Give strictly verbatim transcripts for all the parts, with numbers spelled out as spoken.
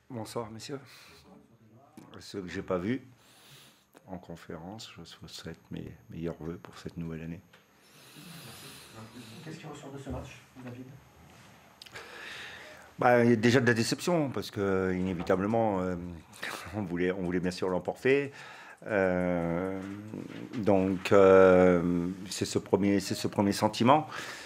Bonsoir, messieurs. Ceux que j'ai pas vus en conférence, je vous souhaite mes meilleurs voeux pour cette nouvelle année. Qu'est-ce qui ressort de ce match, David? Bah, il y a déjà de la déception, parce que inévitablement, euh, on, voulait, on voulait bien sûr l'emporter. Euh, donc, euh, c'est ce premier, c'est ce premier sentiment.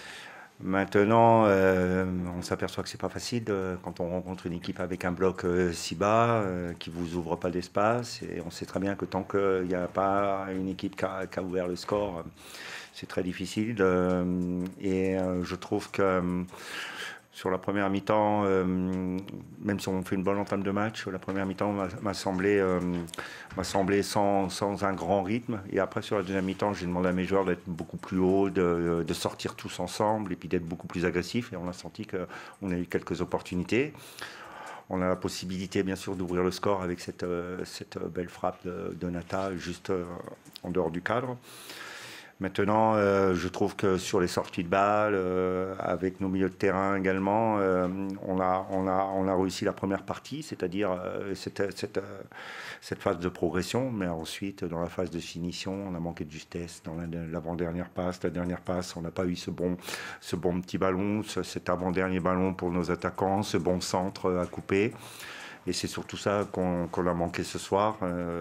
Maintenant, euh, on s'aperçoit que c'est pas facile de- quand on rencontre une équipe avec un bloc euh, si bas, euh, qui vous ouvre pas d'espace. Et on sait très bien que tant qu'il n'y a pas une équipe qui a, qui a ouvert le score, euh, c'est très difficile. Euh, et euh, je trouve que euh, sur la première mi-temps, euh, même si on fait une bonne entame de match, la première mi-temps m'a m'a semblé, euh, m'a semblé sans, sans un grand rythme. Et après, sur la deuxième mi-temps, j'ai demandé à mes joueurs d'être beaucoup plus haut, de, de sortir tous ensemble et puis d'être beaucoup plus agressifs. Et on a senti qu'on a eu quelques opportunités. On a la possibilité, bien sûr, d'ouvrir le score avec cette, euh, cette belle frappe de, de Nata juste euh, en dehors du cadre. Maintenant, euh, je trouve que sur les sorties de balles, euh, avec nos milieux de terrain également, euh, on, a, on, a, on a réussi la première partie, c'est-à-dire euh, cette, cette, euh, cette phase de progression, mais ensuite, dans la phase de finition, on a manqué de justesse dans l'avant-dernière passe. La dernière passe, on n'a pas eu ce bon, ce bon petit ballon, ce, cet avant-dernier ballon pour nos attaquants, ce bon centre à couper. Et c'est surtout ça qu'on qu'on a manqué ce soir. Euh,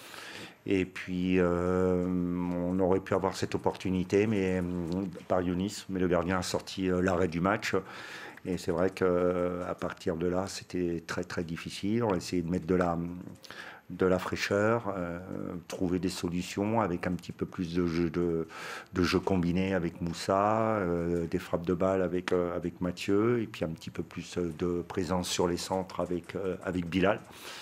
et puis, euh, on aurait pu avoir cette opportunité, mais par Younis, mais le gardien a sorti euh, l'arrêt du match. Et c'est vrai qu'à partir de là, c'était très très difficile. On a essayé de mettre de la, de la fraîcheur, euh, trouver des solutions avec un petit peu plus de jeu, de, de jeu combiné avec Moussa, euh, des frappes de balle avec, euh, avec Mathieu, et puis un petit peu plus de présence sur les centres avec, euh, avec Bilal.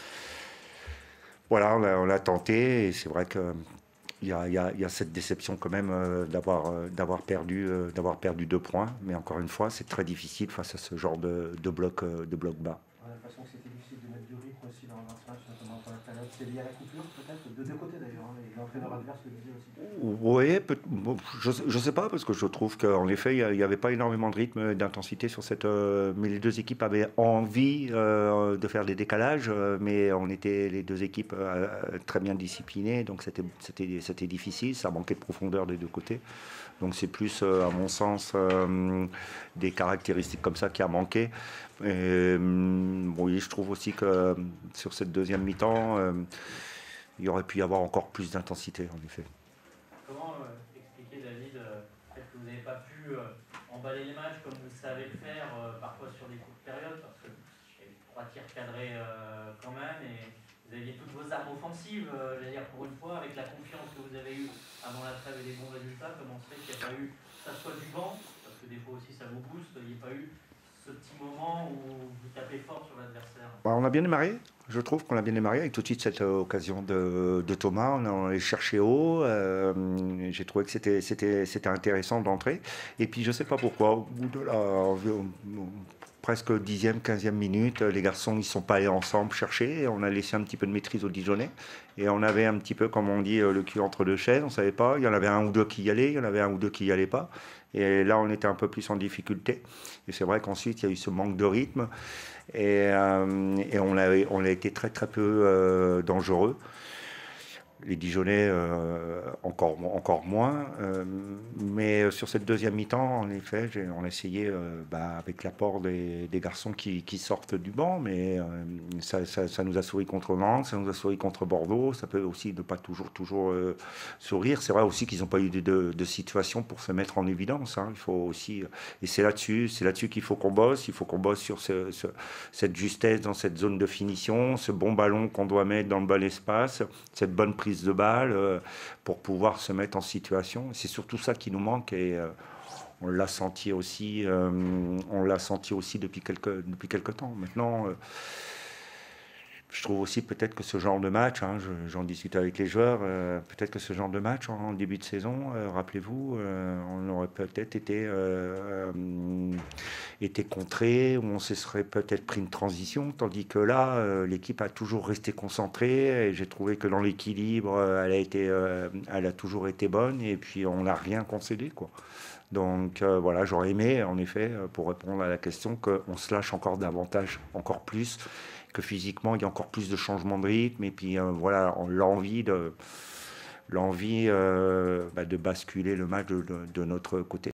Voilà, on a, on a tenté, et c'est vrai que il y a, il y a- il y a cette déception quand même euh, d'avoir euh, d'avoir perdu, euh, d'avoir perdu deux points. Mais encore une fois, c'est très difficile face à ce genre de, de bloc, euh, de bloc bas. On a l'impression que c'était difficile de mettre du rythme aussi dans, dans ce match, notamment pour la période. C'est lié à la coupure, peut-être, de deux côtés d'ailleurs, hein, et l'entraîneur adverse le disait aussi. Oui, peut- bon, je ne sais pas, parce que je trouve qu'en effet, il n'y avait pas énormément de rythme, d'intensité sur cette. Euh, mais les deux équipes avaient envie euh, de faire des décalages, euh, mais on était les deux équipes euh, très bien disciplinées, donc c'était c'était- c'était difficile, ça manquait de profondeur des deux côtés. Donc c'est plus, euh, à mon sens, euh, des caractéristiques comme ça qui a manqué. Et, euh, oui, je trouve aussi que euh, sur cette deuxième mi-temps, euh, il y aurait pu y avoir encore plus d'intensité, en effet. Comment euh, expliquer, David, euh, le fait que vous n'avez pas pu euh, emballer les matchs comme vous savez le faire, euh, parfois sur des courtes périodes, parce que il y a eu trois tirs cadrés euh, quand même, et vous aviez toutes vos armes offensives, euh, je veux dire, pour une fois, avec la confiance que vous avez eue avant la trêve et les bons résultats. Comment se fait qu'il n'y a pas eu, ça soit du vent, parce que des fois aussi ça vous booste, il n'y a pas eu ce petit moment où vous tapez fort sur l'adversaire? Bah, on a bien démarré. Je trouve qu'on a bien démarré avec tout de suite cette euh, occasion de, de Thomas. On, a- on allait chercher haut. Euh, j'ai trouvé que c'était, c'était, c'était intéressant d'entrer. Et puis je ne sais pas pourquoi, au bout de la environ- presque dixième, quinzième minute, les garçons ils ne sont pas allés ensemble chercher. Et on a laissé un petit peu de maîtrise aux Dijonais. Et on avait un petit peu, comme on dit, euh, le cul entre deux chaises. On ne savait pas. Il y en avait un ou deux qui y allaient, il y en avait un ou deux qui n'y allaient pas. Et là, on était un peu plus en difficulté. Et c'est vrai qu'ensuite, il y a eu ce manque de rythme. Et, euh, et on, a, on a été très très peu euh, dangereux. Les Dijonais euh, encore, encore moins. Euh, mais sur cette deuxième mi-temps, en effet, j'ai- on a essayé, euh, bah, avec l'apport des, des garçons qui, qui sortent du banc, mais euh, ça, ça- ça nous a souri contre Nantes, ça nous a souri contre Bordeaux. Ça peut aussi ne pas toujours, toujours euh, sourire. C'est vrai aussi qu'ils n'ont pas eu de, de, de situation pour se mettre en évidence, hein. Il faut aussi, et c'est là-dessus, c'est là-dessus qu'il faut qu'on bosse. Il faut qu'on bosse sur ce, ce- cette justesse dans cette zone de finition, ce bon ballon qu'on doit mettre dans le bon espace, cette bonne prise de balle euh, pour pouvoir se mettre en situation. C'est surtout ça qui nous manque, et euh, on l'a senti aussi, euh, on l'a senti aussi depuis quelques, depuis quelques temps. Maintenant, euh, je trouve aussi peut-être que ce genre de match, hein, je- j'en discute avec les joueurs, euh, peut-être que ce genre de match en début de saison, euh, rappelez-vous, euh, on aurait peut-être été, euh, euh, été contré, ou on se serait peut-être pris une transition, tandis que là, euh, l'équipe a toujours resté concentrée, et j'ai trouvé que dans l'équilibre, euh, elle a été, euh, elle a toujours été bonne, et puis on n'a rien concédé, quoi. Donc euh, voilà, j'aurais aimé, en effet, euh, pour répondre à la question, qu'on se lâche encore davantage, encore plus, que physiquement, il y a encore plus de changements de rythme. Et puis euh, voilà, on- l'envie de, l'envie euh, bah, de basculer le match de, de- de notre côté.